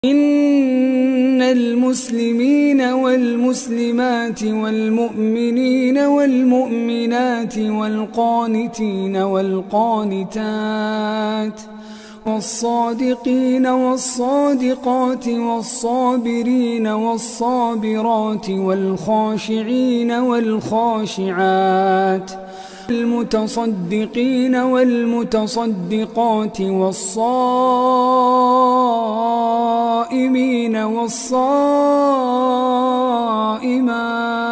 إن المسلمين والمسلمات والمؤمنين والمؤمنات والقانتين والقانتات والصادقين والصادقات والصابرين والصابرات والخاشعين والخاشعات والمتصدقين والمتصدقات والصائمين والصائمات